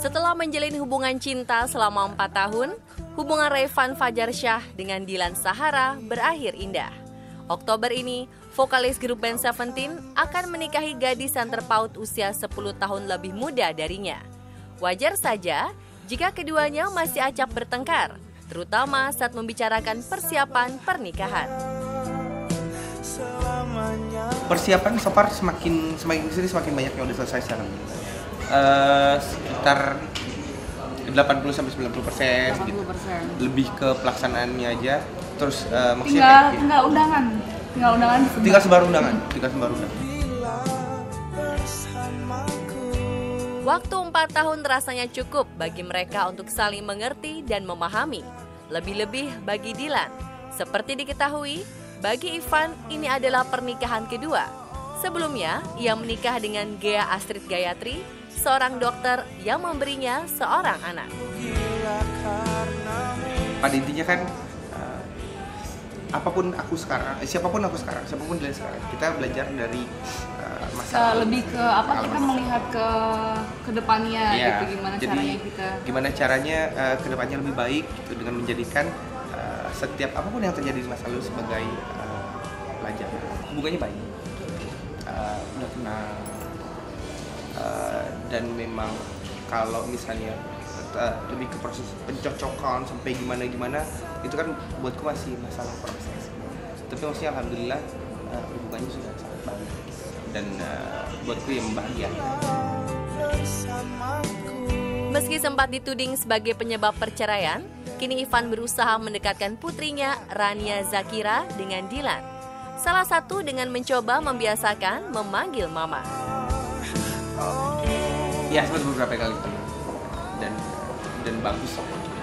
Setelah menjalin hubungan cinta selama 4 tahun, hubungan Rayvan Fajarsyah dengan Dylan Sahara berakhir indah. Oktober ini, vokalis grup band Seventeen akan menikahi gadis yang terpaut usia 10 tahun lebih muda darinya. Wajar saja jika keduanya masih acap bertengkar, terutama saat membicarakan persiapan pernikahan. Persiapan so far semakin kesini semakin banyak yang udah selesai sekarang. Sekitar 80-90% gitu. Lebih ke pelaksanaannya aja. Terus maksudnya tinggal undangan. Tinggal sebar undangan. Waktu 4 tahun rasanya cukup bagi mereka untuk saling mengerti dan memahami. Lebih-lebih bagi Dylan. Seperti diketahui, bagi Ivan ini adalah pernikahan kedua. Sebelumnya, ia menikah dengan Ghea Astrid Gayatri, seorang dokter yang memberinya seorang anak. Pada intinya kan, siapapun Dylan sekarang, kita belajar dari masa lebih ke kita melihat ke depannya gitu, gimana caranya ke depannya lebih baik gitu, dengan menjadikan setiap apapun yang terjadi di masa lalu sebagai pelajaran. Hubungannya baik, udah kenal, dan memang kalau misalnya lebih ke proses pencocokan sampai gimana itu kan buatku masih masalah proses. Tapi maksudnya alhamdulillah hubungannya sudah sangat baik dan buatku yang bahagia. Meski sempat dituding sebagai penyebab perceraian, kini Ivan berusaha mendekatkan putrinya Rania Zakira dengan Dylan. Salah satu dengan mencoba membiasakan memanggil mama. Ya, sempat beberapa kali dan bagus.